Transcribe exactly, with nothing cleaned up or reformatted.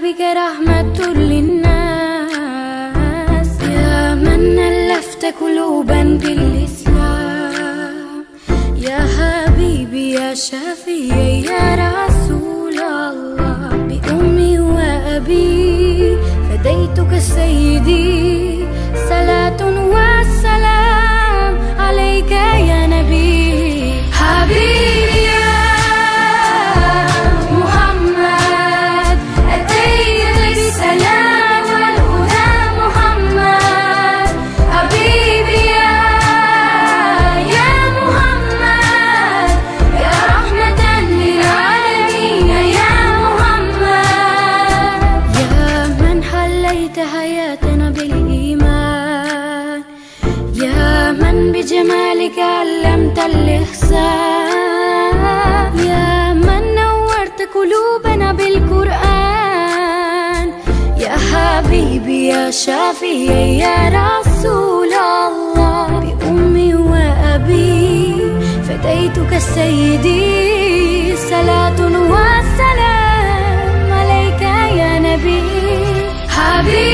بك رحمة للناس، يا من ألفت قلوبا بالإسلام، يا حبيبي يا شفيعي يا رسول الله. بأمي وأبي فديتك سيدي، صلاة والسلام عليك يا نبي. حبيبي يا محمد أتيت بالسلام والهدى محمد. حبيبي يا يا محمد يا رحمة للعالمين يا محمد، يا من حليت حياتنا بالإيمان، يا من بجمالك علمت الإحسان، يا من نورت قلوبنا بالقرآن، يا حبيبي يا شفيعي يا رسول الله. بأمي وأبي فديتك سيدي، صلاة والسلام عليك يا نبي. حبيبي